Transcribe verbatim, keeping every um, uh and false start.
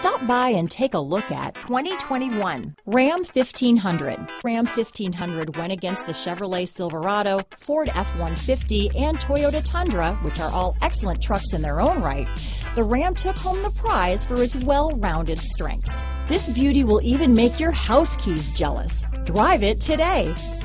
Stop by and take a look at twenty twenty-one Ram fifteen hundred. Ram fifteen hundred went against the Chevrolet Silverado, Ford F one fifty, and Toyota Tundra, which are all excellent trucks in their own right. The Ram took home the prize for its well-rounded strengths. This beauty will even make your house keys jealous. Drive it today.